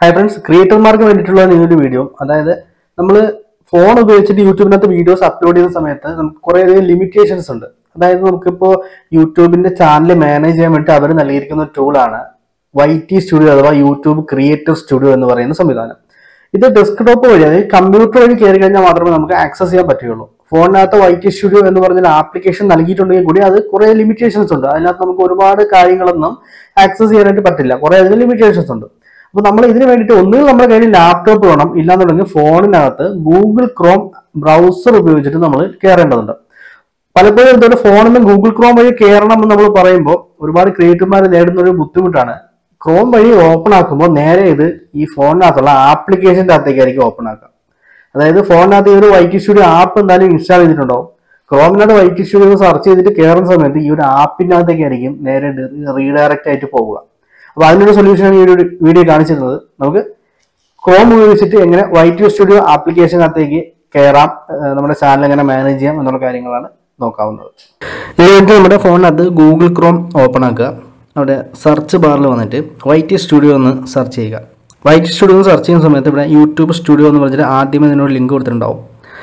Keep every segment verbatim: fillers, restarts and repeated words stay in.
Hi friends, ക്രിയേറ്റർമാർക്ക് വേണ്ടിയിട്ടുള്ള ഒരു video. അതായത് നമ്മൾ ഫോൺ ഉപയോഗിച്ചിട്ട് യൂട്യൂബിനകത്ത് വീഡിയോസ് അപ്ലോഡ് ചെയ്യുന്ന സമയത്ത് നമുക്ക് കുറേയധികം ലിമിറ്റേഷൻസ് ഉണ്ട്. അതായത് നമുക്കിപ്പോൾ യൂട്യൂബിന്റെ ചാനൽ മാനേജ് ചെയ്യാൻ വേണ്ടി അവർ നൽകിയിരിക്കുന്ന ഒരു ടൂളാണ് വൈ ടി സ്റ്റുഡിയോ അഥവാ യൂട്യൂബ് ക്രിയേറ്റർ സ്റ്റുഡിയോ എന്ന് പറയുന്ന സംവിധാനം. ഇത് ഡെസ്ക്ടോപ്പ് വഴി അതായത് കമ്പ്യൂട്ടർ വഴി കയറി കഴിഞ്ഞാൽ മാത്രമേ നമുക്ക് ആക്സസ് ചെയ്യാൻ പറ്റുകയുള്ളൂ. ഫോണിനകത്ത് വൈ ടി സ്റ്റുഡിയോ എന്ന് പറഞ്ഞ ആപ്ലിക്കേഷൻ നൽകിയിട്ടുണ്ടെങ്കിൽ കൂടി അത് കുറെ ലിമിറ്റേഷൻസ് ഉണ്ട്. അതിനകത്ത് നമുക്ക് ഒരുപാട് കാര്യങ്ങളൊന്നും ആക്സസ് ചെയ്യാനായിട്ട് പറ്റില്ല. കുറെ അധികം ലിമിറ്റേഷൻസ് ഉണ്ട്. അപ്പൊ നമ്മൾ ഇതിന് വേണ്ടിയിട്ട് ഒന്നുകിൽ നമ്മുടെ കയ്യിൽ ലാപ്ടോപ്പ് വേണം, ഇല്ലാന്നുണ്ടെങ്കിൽ ഫോണിനകത്ത് ഗൂഗിൾ ക്രോം ബ്രൗസർ ഉപയോഗിച്ചിട്ട് നമ്മൾ കയറേണ്ടതുണ്ട്. പലപ്പോഴും എന്തുകൊണ്ട് ഫോണിൽ നിന്ന് ഗൂഗിൾ ക്രോം വഴി കയറണം എന്ന് നമ്മൾ പറയുമ്പോൾ ഒരുപാട് ക്രിയേറ്റർമാർ നേടുന്ന ഒരു ബുദ്ധിമുട്ടാണ്. ക്രോം വഴി ഓപ്പൺ ആക്കുമ്പോൾ നേരെ ഇത് ഈ ഫോണിനകത്തുള്ള ആപ്ലിക്കേഷൻ്റെ അകത്തേക്കായിരിക്കും ഓപ്പൺ ആക്കുക. അതായത് ഫോണിനകത്ത് ഈ ഒരു വൈ ടി സ്റ്റുഡിയോ ആപ്പ് എന്തായാലും ഇൻസ്റ്റാൾ ചെയ്തിട്ടുണ്ടാവും. ക്രോമിനകത്ത് വൈ ടി സ്റ്റുഡിയോ സെർച്ച് ചെയ്തിട്ട് കയറുന്ന സമയത്ത് ഈ ഒരു ആപ്പിനകത്തേക്കായിരിക്കും നേരെ റീഡയറക്റ്റ് ആയിട്ട് പോവുക. അപ്പൊ അതിനൊരു സൊല്യൂഷനാണ് ഈ ഒരു വീഡിയോ കാണിച്ചിരുന്നത്. നമുക്ക് ക്രോം ഉപയോഗിച്ചിട്ട് എങ്ങനെ വൈ ടി സ്റ്റുഡിയോ ആപ്ലിക്കേഷനകത്തേക്ക് കയറാം, നമ്മുടെ ചാനൽ എങ്ങനെ മാനേജ് ചെയ്യാം എന്നുള്ള കാര്യങ്ങളാണ് നോക്കാവുന്നത്. ഇതിലേക്ക് നമ്മുടെ ഫോണിനകത്ത് ഗൂഗിൾ ക്രോം ഓപ്പൺ ആക്കുക. അവിടെ സെർച്ച് ബാറിൽ വന്നിട്ട് വൈ ടി സ്റ്റുഡിയോ എന്ന് സെർച്ച് ചെയ്യുക. വൈ ടി സ്റ്റുഡിയോ എന്ന് സെർച്ച് ചെയ്യുന്ന സമയത്ത് ഇവിടെ യൂട്യൂബ് സ്റ്റുഡിയോ എന്ന് പറഞ്ഞിട്ട് ആദ്യമേ ഇതിനൊരു ലിങ്ക് കൊടുത്തിട്ടുണ്ടാവും.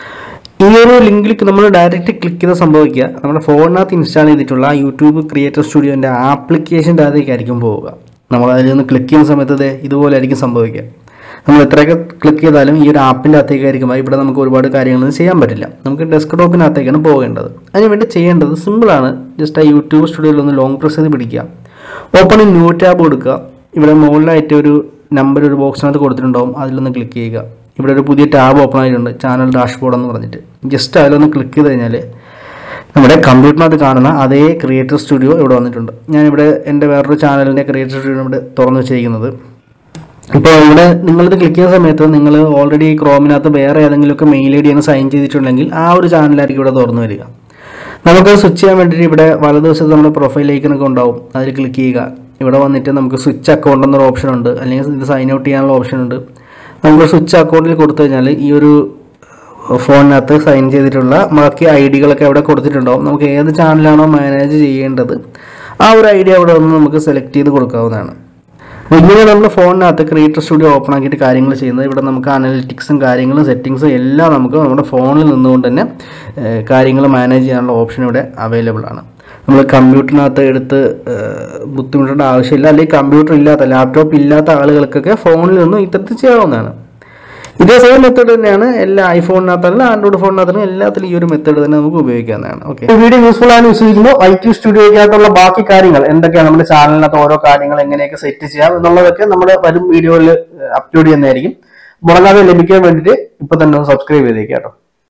ഈ ഒരു ലിങ്കിലേക്ക് നമ്മൾ ഡയറക്റ്റ് ക്ലിക്ക് ചെയ്ത് സംഭവിക്കുക നമ്മുടെ ഫോണിനകത്ത് ഇൻസ്റ്റാൾ ചെയ്തിട്ടുള്ള യൂട്യൂബ് ക്രിയേറ്റർ സ്റ്റുഡിയോൻ്റെ ആപ്ലിക്കേഷൻ്റെ അകത്തേക്കായിരിക്കും പോവുക. നമ്മൾ അതിൽ നിന്ന് ക്ലിക്ക് ചെയ്യുന്ന സമയത്ത് ഇത് ഇതുപോലെ ആയിരിക്കും സംഭവിക്കുക. നമ്മൾ എത്രയൊക്കെ ക്ലിക്ക് ചെയ്താലും ഈ ഒരു ആപ്പിൻ്റെ അകത്തേക്കായിരിക്കും. ഇവിടെ നമുക്ക് ഒരുപാട് കാര്യങ്ങളൊന്നും ചെയ്യാൻ പറ്റില്ല. നമുക്ക് ഡെസ്ക്ടോപ്പിനകത്തേക്കാണ് പോകേണ്ടത്. അതിനുവേണ്ടി ചെയ്യേണ്ടത് സിമ്പിളാണ്. ജസ്റ്റ് ആ യൂട്യൂബ് സ്റ്റുഡിയോയിൽ ഒന്ന് ലോങ് പ്രസ് ചെയ്ത് പിടിക്കുക. ഓപ്പൺ ഇൻ ന്യൂ ടാബ് കൊടുക്കുക. ഇവിടെ മുകളിലായിട്ട് ഒരു നമ്പർ ഒരു ബോക്സിനകത്ത് കൊടുത്തിട്ടുണ്ടാവും. അതിലൊന്ന് ക്ലിക്ക് ചെയ്യുക. ഇവിടെ ഒരു പുതിയ ടാബ് ഓപ്പൺ ആയിട്ടുണ്ട്, ചാനൽ ഡാഷ്ബോർഡ് എന്ന് പറഞ്ഞിട്ട്. ജസ്റ്റ് അതിലൊന്ന് ക്ലിക്ക് ചെയ്ത് കഴിഞ്ഞാൽ നമ്മുടെ കമ്പ്യൂട്ടറിനകത്ത് കാണുന്ന അതേ ക്രിയേറ്റർ സ്റ്റുഡിയോ ഇവിടെ വന്നിട്ടുണ്ട്. ഞാനിവിടെ എൻ്റെ വേറൊരു ചാനലിൻ്റെ ക്രിയേറ്റർ സ്റ്റുഡിയോ ഇവിടെ തുറന്നു വെച്ചിരിക്കുന്നത്. ഇപ്പോൾ ഇവിടെ നിങ്ങളിത് ക്ലിക്ക് ചെയ്യുന്ന സമയത്ത് നിങ്ങൾ ഓൾറെഡി ക്രോമിനകത്ത് വേറെ ഏതെങ്കിലുമൊക്കെ മെയിൽ ഐ ഡിയാണ് സൈൻ ചെയ്തിട്ടുണ്ടെങ്കിൽ ആ ഒരു ചാനലായിരിക്കും ഇവിടെ തുറന്നു വരിക. നമുക്ക് സ്വിച്ച് ചെയ്യാൻ വേണ്ടിയിട്ട് ഇവിടെ വലതുവശത്ത് നമ്മുടെ പ്രൊഫൈൽ ഐക്കണൊക്കെ ഉണ്ടാവും. അതിൽ ക്ലിക്ക് ചെയ്യുക. ഇവിടെ വന്നിട്ട് നമുക്ക് സ്വിച്ച് അക്കൗണ്ട് എന്നൊരു ഓപ്ഷൻ ഉണ്ട്, അല്ലെങ്കിൽ ഇത് സൈൻ ഔട്ട് ചെയ്യാനുള്ള ഓപ്ഷൻ ഉണ്ട്. നമുക്ക് സ്വിച്ച് അക്കൗണ്ടിൽ കൊടുത്തു കഴിഞ്ഞാൽ ഈ ഒരു ഫോണിനകത്ത് സൈൻ ചെയ്തിട്ടുള്ള ബാക്കി ഐ ഡികളൊക്കെ അവിടെ കൊടുത്തിട്ടുണ്ടാവും. നമുക്ക് ഏത് ചാനലാണോ മാനേജ് ചെയ്യേണ്ടത് ആ ഒരു ഐ ഡി അവിടെ ഒന്ന് നമുക്ക് സെലക്ട് ചെയ്ത് കൊടുക്കാവുന്നതാണ്. ഇങ്ങനെ നമ്മൾ ഫോണിനകത്ത് ക്രിയേറ്റർ സ്റ്റുഡിയോ ഓപ്പൺ ആക്കിയിട്ട് കാര്യങ്ങൾ ചെയ്യുന്നത്. ഇവിടെ നമുക്ക് അനലിറ്റിക്സും കാര്യങ്ങളും സെറ്റിങ്സും എല്ലാം നമുക്ക് നമ്മുടെ ഫോണിൽ നിന്നുകൊണ്ട് തന്നെ കാര്യങ്ങൾ മാനേജ് ചെയ്യാനുള്ള ഓപ്ഷൻ ഇവിടെ അവൈലബിൾ ആണ്. നമ്മൾ കമ്പ്യൂട്ടറിനകത്ത് എടുത്ത് ബുദ്ധിമുട്ടേണ്ട ആവശ്യമില്ല. അല്ലെങ്കിൽ കമ്പ്യൂട്ടർ ഇല്ലാത്ത ലാപ്ടോപ്പ് ഇല്ലാത്ത ആളുകൾക്കൊക്കെ ഫോണിൽ നിന്നും ഇത്തരത്തിൽ ചെയ്യാവുന്നതാണ്. ഇതേ സെയിം മെത്തേഡ് തന്നെയാണ് എല്ലാ ഐഫോണിനകത്താലും ആൻഡ്രോയിഡ് ഫോണിനകത്താലും എല്ലാത്തിലും ഈ ഒരു മെത്തേഡ് തന്നെ നമുക്ക് ഉപയോഗിക്കാവുന്നതാണ്. ഓക്കെ, വീഡിയോ യൂസ്ഫുൾ ആണ് വിശ്വസിക്കുന്നു. വൈ ടി സ്റ്റുഡിയോയ്ക്കകത്തുള്ള ബാക്കി കാര്യങ്ങൾ എന്തൊക്കെയാണ്, നമ്മുടെ ചാനലിനകത്ത് ഓരോ കാര്യങ്ങൾ എങ്ങനെയൊക്കെ സെറ്റ് ചെയ്യാം എന്നുള്ളതൊക്കെ നമ്മുടെ വരും വീഡിയോയിൽ അപ്ലോഡ് ചെയ്യുന്നതായിരിക്കും. മുടങ്ങാതെ ലഭിക്കാൻ വേണ്ടിയിട്ട് ഇപ്പൊ തന്നെ സബ്സ്ക്രൈബ് ചെയ്തേക്കാം കേട്ടോ.